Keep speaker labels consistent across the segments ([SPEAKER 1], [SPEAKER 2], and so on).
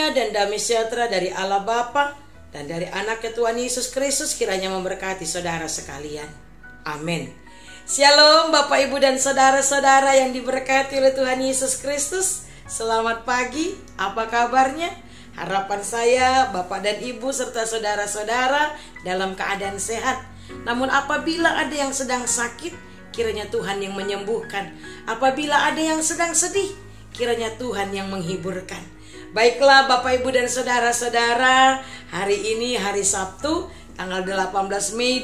[SPEAKER 1] Karunia dan damai sejahtera dari Allah Bapa dan dari Anak Tuhan Yesus Kristus kiranya memberkati saudara sekalian. Amin. Shalom Bapak Ibu dan saudara-saudara yang diberkati oleh Tuhan Yesus Kristus. Selamat pagi, apa kabarnya? Harapan saya Bapak dan Ibu serta saudara-saudara dalam keadaan sehat. Namun apabila ada yang sedang sakit, kiranya Tuhan yang menyembuhkan. Apabila ada yang sedang sedih, kiranya Tuhan yang menghiburkan. Baiklah Bapak Ibu dan saudara-saudara, hari ini hari Sabtu tanggal 18 Mei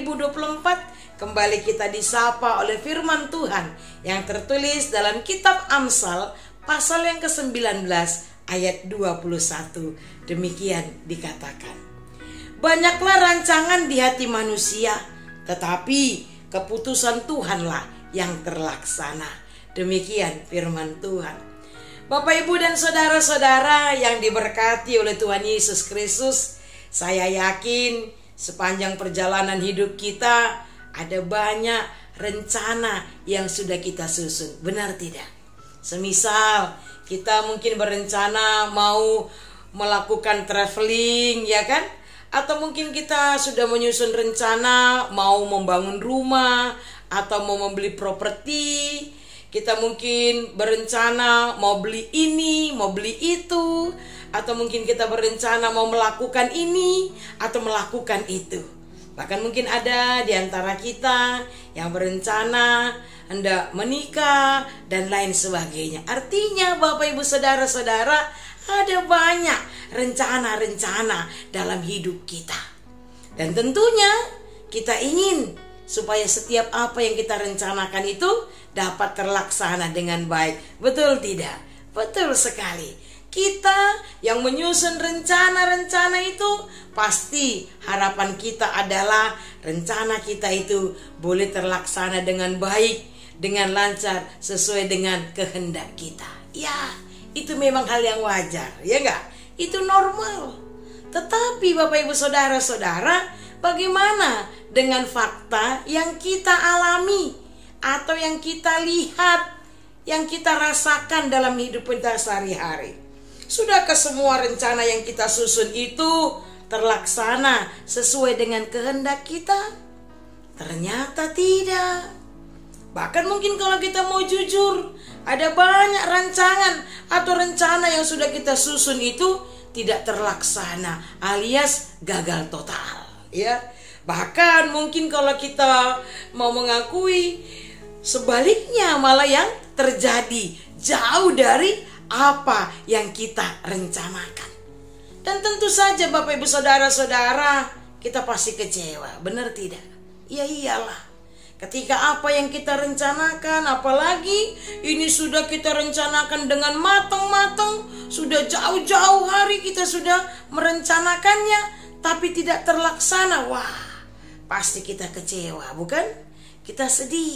[SPEAKER 1] 2024, kembali kita disapa oleh firman Tuhan yang tertulis dalam kitab Amsal pasal yang ke-19 ayat 21. Demikian dikatakan, banyaklah rancangan di hati manusia, tetapi keputusan Tuhanlah yang terlaksana. Demikian firman Tuhan. Bapak Ibu dan saudara-saudara yang diberkati oleh Tuhan Yesus Kristus, saya yakin sepanjang perjalanan hidup kita ada banyak rencana yang sudah kita susun. Benar tidak? Semisal kita mungkin berencana mau melakukan traveling, ya kan? Atau mungkin kita sudah menyusun rencana mau membangun rumah atau mau membeli properti. Kita mungkin berencana mau beli ini, mau beli itu, atau mungkin kita berencana mau melakukan ini atau melakukan itu. Bahkan mungkin ada di antara kita yang berencana hendak menikah dan lain sebagainya. Artinya Bapak Ibu saudara-saudara, ada banyak rencana-rencana dalam hidup kita. Dan tentunya kita ingin supaya setiap apa yang kita rencanakan itu dapat terlaksana dengan baik. Betul tidak? Betul sekali. Kita yang menyusun rencana-rencana itu, pasti harapan kita adalah rencana kita itu boleh terlaksana dengan baik, dengan lancar, sesuai dengan kehendak kita. Ya, itu memang hal yang wajar, ya enggak? Itu normal. Tetapi Bapak Ibu saudara-saudara, bagaimana dengan fakta yang kita alami atau yang kita lihat, yang kita rasakan dalam hidup kita sehari-hari? Sudahkah semua rencana yang kita susun itu terlaksana sesuai dengan kehendak kita? Ternyata tidak. Bahkan mungkin kalau kita mau jujur, ada banyak rancangan atau rencana yang sudah kita susun itu tidak terlaksana alias gagal total, ya. Bahkan mungkin kalau kita mau mengakui, sebaliknya malah yang terjadi jauh dari apa yang kita rencanakan. Dan tentu saja Bapak Ibu saudara-saudara, kita pasti kecewa, benar tidak? Ya iyalah. Ketika apa yang kita rencanakan, apalagi ini sudah kita rencanakan dengan matang-matang, sudah jauh-jauh hari kita sudah merencanakannya, tapi tidak terlaksana, wah, pasti kita kecewa, bukan? Kita sedih.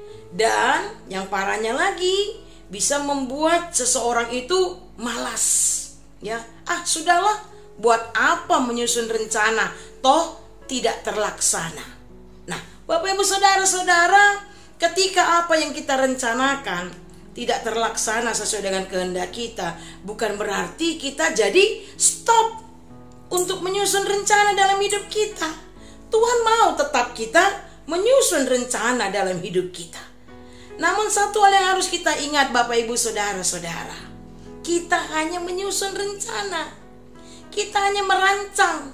[SPEAKER 1] Dan yang parahnya lagi, bisa membuat seseorang itu malas, ya. Sudahlah, buat apa menyusun rencana toh tidak terlaksana. Nah, Bapak Ibu saudara-saudara, ketika apa yang kita rencanakan tidak terlaksana sesuai dengan kehendak kita, bukan berarti kita jadi stop untuk menyusun rencana dalam hidup kita. Tuhan mau tetap kita menyusun rencana dalam hidup kita. Namun satu hal yang harus kita ingat Bapak Ibu saudara-saudara, kita hanya menyusun rencana, kita hanya merancang,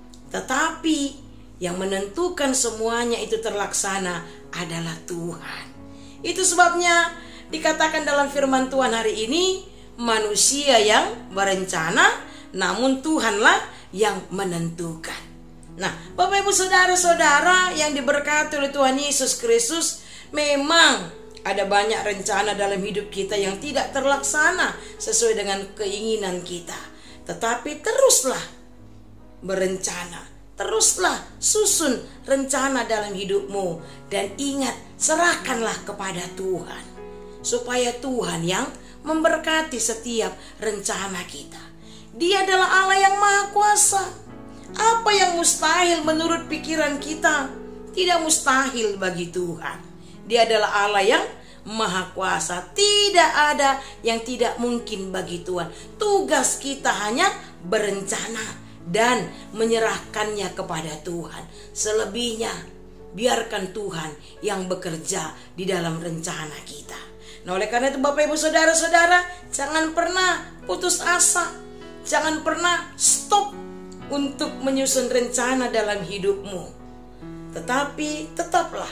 [SPEAKER 1] tetapi yang menentukan semuanya itu terlaksana adalah Tuhan. Itu sebabnya dikatakan dalam firman Tuhan hari ini, manusia yang berencana, namun Tuhanlah yang menentukan. Nah, Bapak Ibu saudara-saudara yang diberkati oleh Tuhan Yesus Kristus, memang ada banyak rencana dalam hidup kita yang tidak terlaksana sesuai dengan keinginan kita. Tetapi teruslah berencana, teruslah susun rencana dalam hidupmu. Dan ingat, serahkanlah kepada Tuhan, supaya Tuhan yang memberkati setiap rencana kita. Dia adalah Allah yang Maha Kuasa. Apa yang mustahil menurut pikiran kita, tidak mustahil bagi Tuhan. Dia adalah Allah yang Maha Kuasa. Tidak ada yang tidak mungkin bagi Tuhan. Tugas kita hanya berencana dan menyerahkannya kepada Tuhan. Selebihnya biarkan Tuhan yang bekerja di dalam rencana kita. Nah, oleh karena itu Bapak Ibu Saudara-saudara, jangan pernah putus asa. Jangan pernah stop untuk menyusun rencana dalam hidupmu. Tetapi tetaplah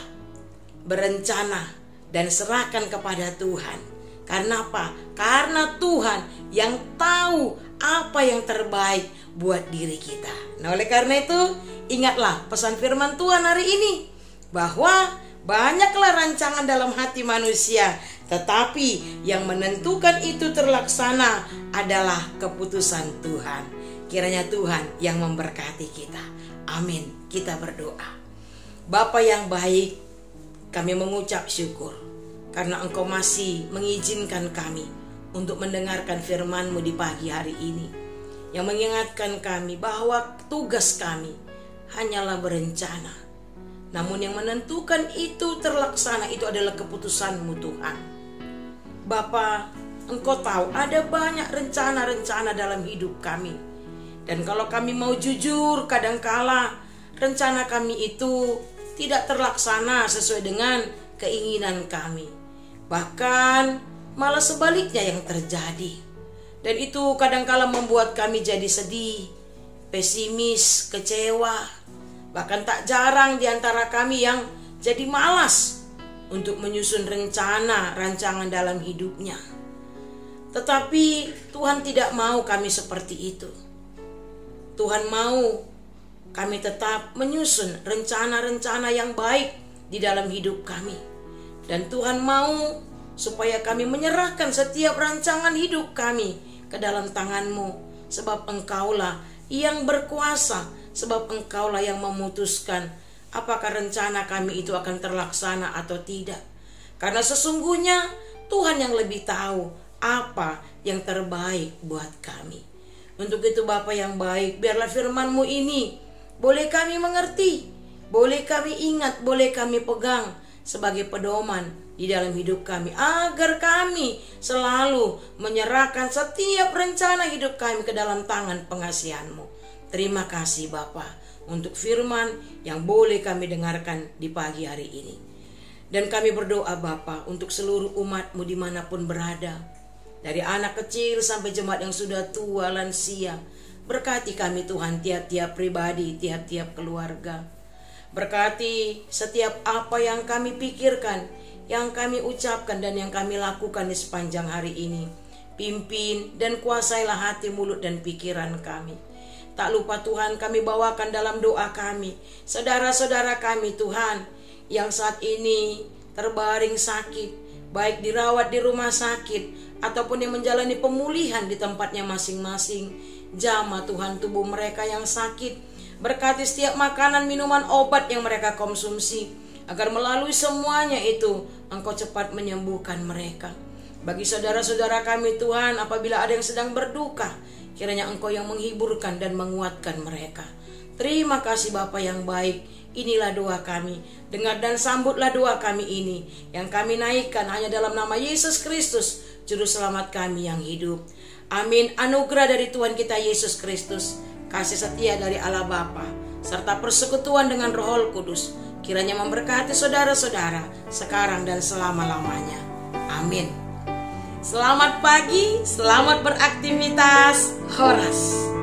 [SPEAKER 1] berencana dan serahkan kepada Tuhan. Karena apa? Karena Tuhan yang tahu apa yang terbaik buat diri kita. Nah, oleh karena itu ingatlah pesan firman Tuhan hari ini, bahwa banyaklah rancangan dalam hati manusia, tetapi yang menentukan itu terlaksana adalah keputusan Tuhan. Kiranya Tuhan yang memberkati kita. Amin. Kita berdoa. Bapa yang baik, kami mengucap syukur karena Engkau masih mengizinkan kami untuk mendengarkan firman-Mu di pagi hari ini, yang mengingatkan kami bahwa tugas kami hanyalah berencana, namun yang menentukan itu terlaksana itu adalah keputusan-Mu Tuhan. Bapa, Engkau tahu ada banyak rencana-rencana dalam hidup kami, dan kalau kami mau jujur, kadangkala rencana kami itu tidak terlaksana sesuai dengan keinginan kami. Bahkan malah sebaliknya yang terjadi. Dan itu kadangkala membuat kami jadi sedih, pesimis, kecewa. Bahkan tak jarang di antara kami yang jadi malas untuk menyusun rancangan dalam hidupnya. Tetapi Tuhan tidak mau kami seperti itu. Tuhan mau kami tetap menyusun rencana-rencana yang baik di dalam hidup kami. Dan Tuhan mau supaya kami menyerahkan setiap rancangan hidup kami ke dalam tangan-Mu. Sebab Engkaulah yang berkuasa, sebab Engkaulah yang memutuskan apakah rencana kami itu akan terlaksana atau tidak. Karena sesungguhnya Tuhan yang lebih tahu apa yang terbaik buat kami. Untuk itu Bapa yang baik, biarlah firman-Mu ini boleh kami mengerti, boleh kami ingat, boleh kami pegang sebagai pedoman di dalam hidup kami, agar kami selalu menyerahkan setiap rencana hidup kami ke dalam tangan pengasihan-Mu. Terima kasih Bapa untuk firman yang boleh kami dengarkan di pagi hari ini. Dan kami berdoa Bapa untuk seluruh umat-Mu dimanapun berada, dari anak kecil sampai jemaat yang sudah tua, lansia. Berkati kami Tuhan, tiap-tiap pribadi, tiap-tiap keluarga. Berkati setiap apa yang kami pikirkan, yang kami ucapkan dan yang kami lakukan di sepanjang hari ini. Pimpin dan kuasailah hati, mulut dan pikiran kami. Tak lupa Tuhan, kami bawakan dalam doa kami saudara-saudara kami Tuhan, yang saat ini terbaring sakit, baik dirawat di rumah sakit ataupun yang menjalani pemulihan di tempatnya masing-masing. Jamah Tuhan tubuh mereka yang sakit. Berkati setiap makanan, minuman, obat yang mereka konsumsi, agar melalui semuanya itu Engkau cepat menyembuhkan mereka. Bagi saudara-saudara kami Tuhan, apabila ada yang sedang berduka, kiranya Engkau yang menghiburkan dan menguatkan mereka. Terima kasih Bapa yang baik. Inilah doa kami. Dengar dan sambutlah doa kami ini, yang kami naikkan hanya dalam nama Yesus Kristus, Juru Selamat kami yang hidup. Amin. Anugerah dari Tuhan kita Yesus Kristus, kasih setia dari Allah Bapa, serta persekutuan dengan Roh Kudus, kiranya memberkati saudara-saudara sekarang dan selama-lamanya. Amin. Selamat pagi, selamat beraktivitas. Horas.